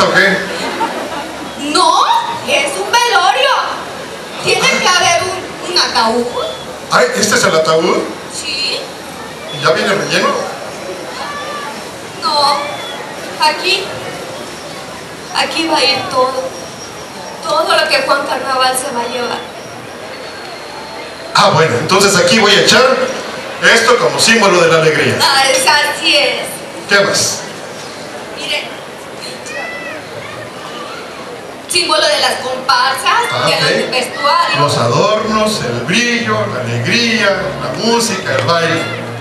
fiesta o qué? No, es un velorio. Tiene que haber un ataúd. Ay, ¿este es el ataúd? Sí. ¿Y ya viene relleno? No, aquí va a ir todo lo que Juan Carnaval se va a llevar. Ah, bueno, entonces aquí voy a echar esto como símbolo de la alegría. Ah, así es. ¿Qué más? Miren, símbolo de las comparsas, del vestuario. Los adornos, el brillo, la alegría, la música, el baile.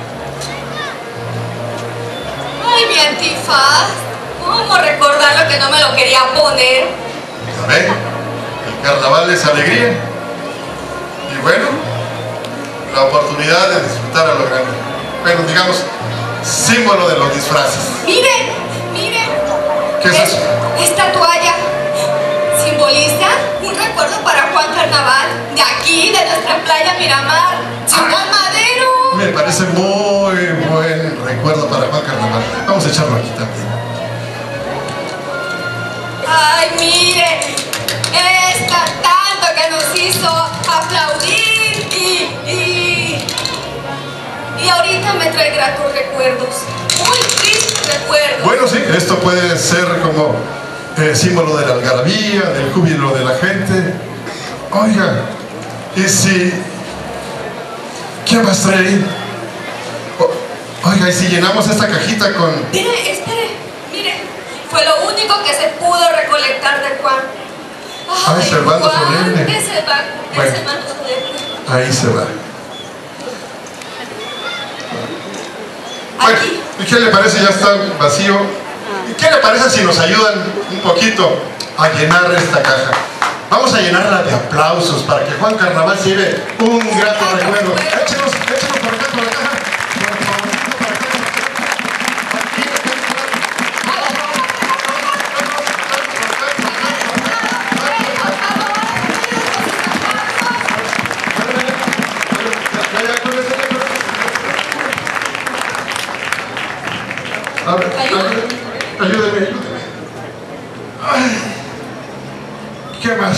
Ay, mi antifaz. ¿Cómo recordar lo que no me lo quería poner? Ya ven, el carnaval es alegría. Y bueno, la oportunidad de disfrutar a lo grande. Bueno, digamos, símbolo de los disfraces. Miren. ¿Qué es eso? Esta toalla simboliza un recuerdo para Juan Carnaval, de aquí, de nuestra playa Miramar, Ciudad Madero. Me parece muy buen recuerdo para Juan Carnaval. Vamos a echarlo aquí también. Ay, miren, esta tanto que nos hizo aplaudir y ahorita me trae gratos recuerdos, muy tristes recuerdos. Bueno, sí, esto puede ser como símbolo de la algarabía, del júbilo de la gente. Oiga, ¿y si... ¿qué más trae? Oiga, ¿y si llenamos esta cajita con...? Espere, mire, fue lo único que se pudo recolectar de Juan. Ay, se va, no solemne. Ese Bueno, mano solemne. ahí se va. Bueno, Aquí. ¿y qué le parece? Ya está vacío. ¿Y qué le parece si nos ayudan un poquito a llenar esta caja? Vamos a llenarla de aplausos para que Juan Carnaval se lleve un grato recuerdo. Échenos por acá, por la caja. Por favorcito, para acá. A ver, ayúdeme. Ay, ¿qué más?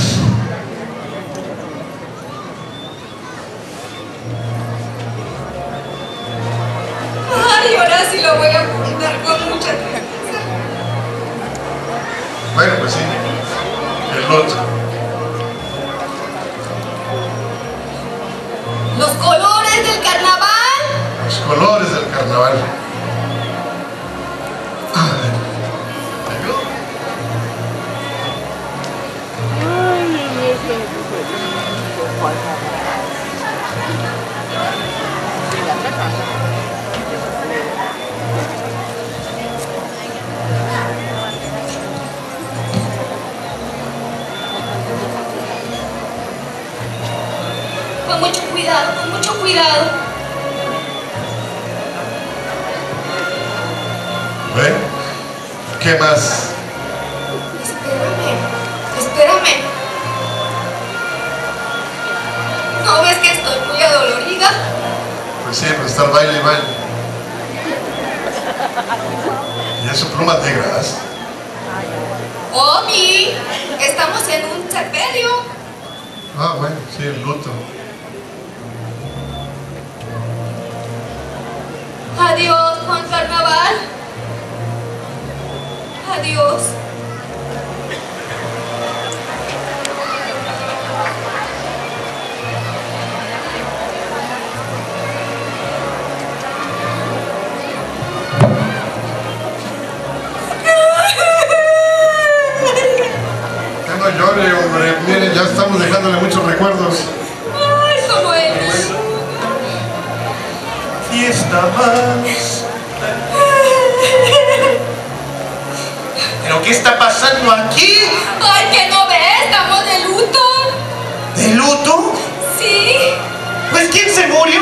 Ay, ahora sí lo voy a apuntar con mucha tristeza. Bueno, pues sí, el loto. Los colores del carnaval. Los colores del carnaval. Con mucho cuidado. ¿Ven? ¿Qué más? Espérame. ¿No ves que estoy muy adolorida? Pues sí, pues estar baile y baile. ¿Y eso plumas negras? Omi, estamos en un sepelio. Ah, bueno, sí, el luto. Adiós, Juan Carnaval. Adiós. Ya no llore, hombre. Miren, ya estamos dejándole muchos recuerdos. Ay, ¿cómo eres? Fiesta más. ¿Pero qué está pasando aquí? Ay, que no ves, estamos de luto. ¿De luto? Sí. Pues ¿quién se murió?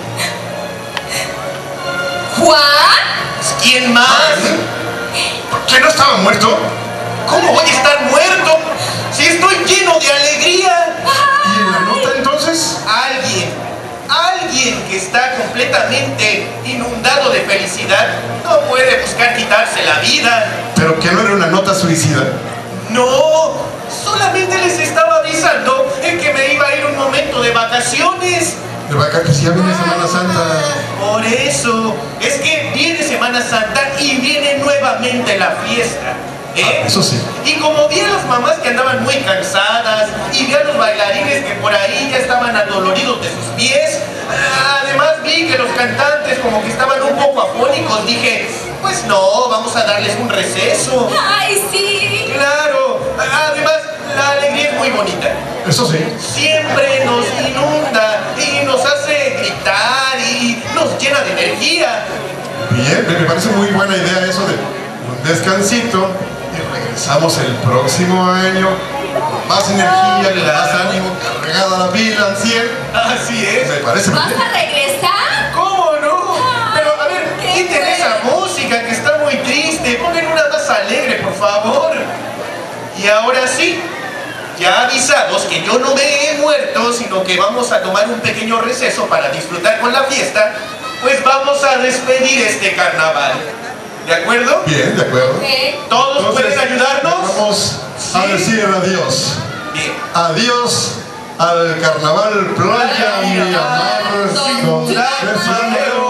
¿Juan? Pues, ¿quién más? ¿Que no estaba muerto? ¿Cómo voy a estar muerto? Si estoy lleno de alegría. ¿Y en la nota entonces? Alguien que está completamente inundado estado de felicidad, no puede buscar quitarse la vida. ¿Pero que no era una nota suicida? No, solamente les estaba avisando en que me iba a ir un momento de vacaciones. De vacaciones, ya viene Semana Santa. Por eso, es que viene Semana Santa y viene nuevamente la fiesta. Eso sí. Y como vi a las mamás que andaban muy cansadas y vi a los bailarines que por ahí ya estaban adoloridos de sus pies, además vi que los cantantes como que estaban un poco afónicos, dije, pues no, vamos a darles un receso. ¡Ay, sí! Claro, además la alegría es muy bonita. Eso sí. Siempre nos inunda y nos hace gritar y nos llena de energía. Bien, me parece muy buena idea eso de un descansito y regresamos el próximo año con más energía, con más ánimo, cargada la pila al 100. Así es. Me parece muy ¿Vas bien. a regresar? ¿Cómo no? Pero a ver, qué quiten bueno. esa música que está muy triste. Pongan una más alegre, por favor. Y ahora sí, ya avisados que yo no me he muerto, sino que vamos a tomar un pequeño receso para disfrutar con la fiesta, pues vamos a despedir este carnaval. ¿De acuerdo? Bien, de acuerdo. Ok. ¿Todos pueden ayudarnos? Vamos a Sí. decir adiós. Bien. Adiós al carnaval Playa Miramar con Miramar. personal